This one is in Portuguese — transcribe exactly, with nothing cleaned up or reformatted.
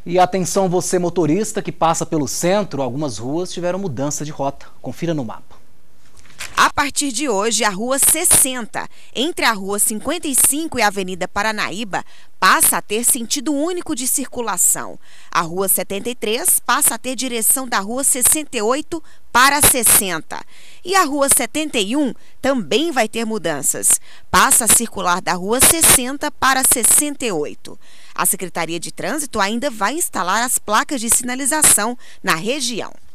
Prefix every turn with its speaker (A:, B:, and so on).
A: E atenção você motorista que passa pelo centro, algumas ruas tiveram mudança de rota. Confira no mapa.
B: A partir de hoje, a Rua sessenta, entre a Rua cinquenta e cinco e a Avenida Paranaíba, passa a ter sentido único de circulação. A Rua setenta e três passa a ter direção da Rua sessenta e oito para sessenta. E a Rua setenta e um também vai ter mudanças. Passa a circular da Rua sessenta para sessenta e oito. A Secretaria de Trânsito ainda vai instalar as placas de sinalização na região.